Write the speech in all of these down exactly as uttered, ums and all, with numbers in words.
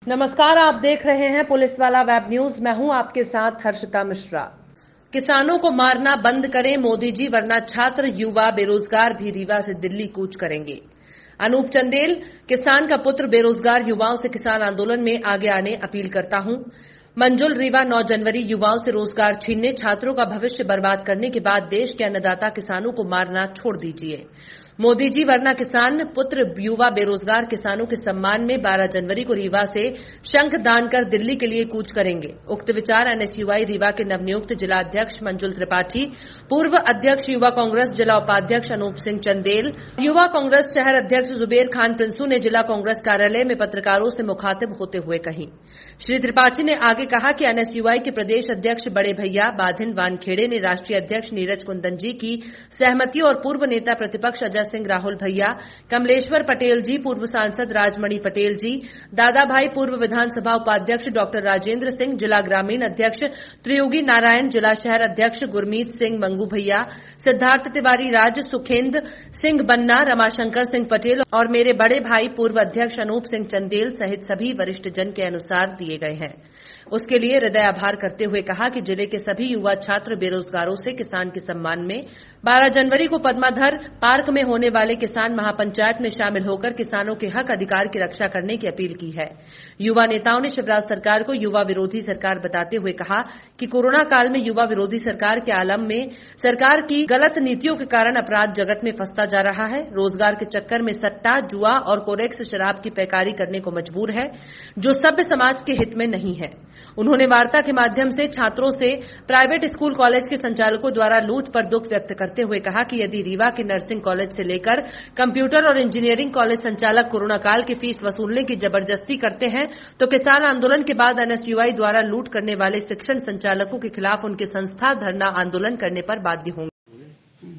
नमस्कार, आप देख रहे हैं पुलिस वाला वेब न्यूज। मैं हूं आपके साथ हर्षिता मिश्रा। किसानों को मारना बंद करें मोदी जी, वरना छात्र, युवा, बेरोजगार भी रीवा से दिल्ली कूच करेंगे। अनूप चंदेल, किसान का पुत्र, बेरोजगार युवाओं से किसान आंदोलन में आगे आने अपील करता हूं। मंजुल, रीवा, नौ जनवरी, युवाओं से रोजगार छीनने, छात्रों का भविष्य बर्बाद करने के बाद देश के अन्नदाता किसानों को मारना छोड़ दीजिए। मोदी जी वरना किसान पुत्र, युवा, बेरोजगार किसानों के सम्मान में बारह जनवरी को रीवा से शंख दान कर दिल्ली के लिए कूच करेंगे। उक्त विचार एनएसयूआई रीवा के नवनियुक्त जिला अध्यक्ष मंजुल त्रिपाठी, पूर्व अध्यक्ष युवा कांग्रेस जिला उपाध्यक्ष अनूप सिंह चंदेल, युवा कांग्रेस शहर अध्यक्छ जुबेर खान प्रिंसू ने जिला कांग्रेस कार्यालय में पत्रकारों से मुखातिब होते हुए कही। श्री त्रिपाठी ने आगे कहा कि एनएसयूआई के प्रदेश अध्यक्ष बड़े भैया बाधिन वानखेड़े ने राष्ट्रीय अध्यक्ष नीरज कुंदन जी की सहमति और पूर्व नेता प्रतिपक्ष अजय सिंह राहुल भैया, कमलेश्वर पटेल जी, पूर्व सांसद राजमणि पटेल जी, दादा भाई, पूर्व विधानसभा उपाध्यक्ष डॉक्टर राजेंद्र सिंह, जिला ग्रामीण अध्यक्ष त्रियोगी नारायण, जिला शहर अध्यक्ष गुरमीत सिंह मंगू भैया, सिद्धार्थ तिवारी राज, सुखेंद्र सिंह बन्ना, रमाशंकर सिंह पटेल और मेरे बड़े भाई पूर्व अध्यक्ष अनूप सिंह चंदेल सहित सभी वरिष्ठ जन के अनुसार दिए गए हैं। उसके लिए हृदय आभार करते हुए कहा कि जिले के सभी युवा, छात्र, बेरोजगारों से किसान के सम्मान में बारह जनवरी को पद्माधर पार्क में होने वाले किसान महापंचायत में शामिल होकर किसानों के हक अधिकार की रक्षा करने की अपील की है। युवा नेताओं ने शिवराज सरकार को युवा विरोधी सरकार बताते हुए कहा कि कोरोना काल में युवा विरोधी सरकार के आलम में सरकार की गलत नीतियों के कारण अपराध जगत में फंसता जा रहा है। रोजगार के चक्कर में सट्टा, जुआ और कोरेक्स शराब की पैकारी करने को मजबूर है, जो सभ्य समाज के हित में नहीं है। उन्होंने वार्ता के माध्यम से छात्रों से प्राइवेट स्कूल, कॉलेज के संचालकों द्वारा लूट पर दुख व्यक्त करते हुए कहा कि यदि रीवा के नर्सिंग कॉलेज से लेकर कंप्यूटर और इंजीनियरिंग कॉलेज संचालक कोरोना काल की फीस वसूलने की जबरदस्ती करते हैं, तो किसान आंदोलन के बाद एनएसयूआई द्वारा लूट करने वाले शिक्षण संचालकों के खिलाफ उनकी संस्था धरना आंदोलन करने पर बाध्य होंगे।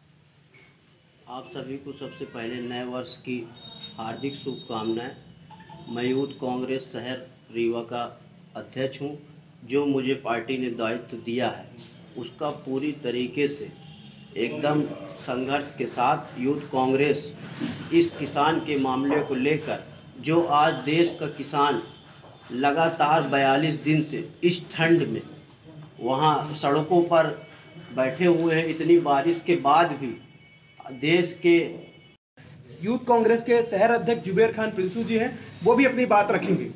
आप सभी को सबसे पहले नए वर्ष की हार्दिक शुभकामनाएं। मैं यूथ कांग्रेस शहर रीवा का अध्यक्ष हूं। जो मुझे पार्टी ने दायित्व दिया है उसका पूरी तरीके से एकदम संघर्ष के साथ यूथ कांग्रेस इस किसान के मामले को लेकर, जो आज देश का किसान लगातार बयालीस दिन से इस ठंड में वहां सड़कों पर बैठे हुए हैं, इतनी बारिश के बाद भी देश के यूथ कांग्रेस के शहर अध्यक्ष जुबेर खान प्रिंसू जी हैं, वो भी अपनी बात रखेंगे।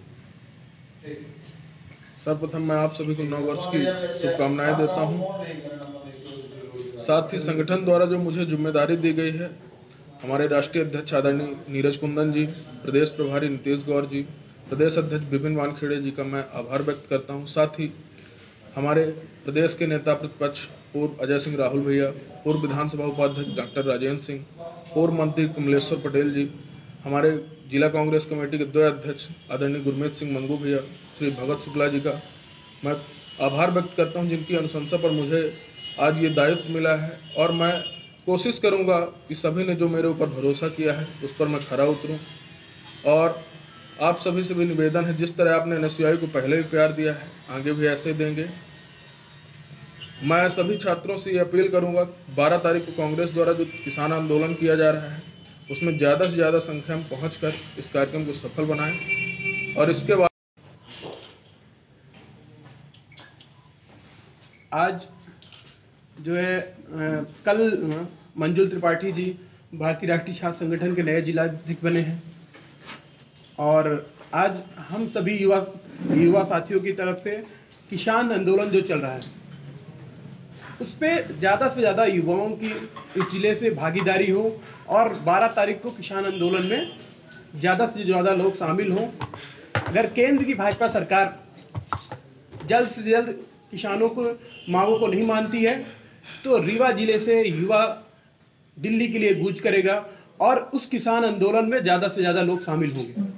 सर्वप्रथम मैं आप सभी को नव वर्ष की शुभकामनाएं देता हूं। साथ ही संगठन द्वारा जो मुझे जिम्मेदारी दी गई है, हमारे राष्ट्रीय अध्यक्ष आदरणीय नीरज कुंदन जी, प्रदेश प्रभारी नीतीश गौर जी, प्रदेश अध्यक्ष विपिन वानखेड़े जी का मैं आभार व्यक्त करता हूं। साथ ही हमारे प्रदेश के नेता प्रतिपक्ष पूर्व अजय सिंह राहुल भैया, पूर्व विधानसभा उपाध्यक्ष डॉक्टर राजेंद्र सिंह, पूर्व मंत्री कमलेश्वर पटेल जी, हमारे जिला कांग्रेस कमेटी के दो अध्यक्ष आदरणीय गुरमीत सिंह मंगू भैया, श्री भगत शुक्ला जी का मैं आभार व्यक्त करता हूं, जिनकी अनुशंसा पर मुझे आज ये दायित्व मिला है। और मैं कोशिश करूंगा कि सभी ने जो मेरे ऊपर भरोसा किया है उस पर मैं खरा उतरूं। और आप सभी से भी निवेदन है, जिस तरह आपने एनएसयूआई को पहले भी प्यार दिया है, आगे भी ऐसे देंगे। मैं सभी छात्रों से ये अपील करूंगा, बारह तारीख को कांग्रेस द्वारा जो किसान आंदोलन किया जा रहा है उसमें ज़्यादा से ज़्यादा संख्या में पहुँचकर इस कार्यक्रम को सफल बनाएं। और इसके बाद आज जो है आ, कल मंजुल त्रिपाठी जी भारतीय राष्ट्रीय छात्र संगठन के नए जिलाध्यक्ष बने हैं और आज हम सभी युवा युवा साथियों की तरफ से किसान आंदोलन जो चल रहा है उस पर ज़्यादा से ज़्यादा युवाओं की इस जिले से भागीदारी हो और बारह तारीख को किसान आंदोलन में ज़्यादा से ज़्यादा लोग शामिल हों। अगर केंद्र की भाजपा सरकार जल्द से जल्द किसानों को मांगों को नहीं मानती है तो रीवा जिले से युवा दिल्ली के लिए कूच करेगा और उस किसान आंदोलन में ज़्यादा से ज़्यादा लोग शामिल होंगे।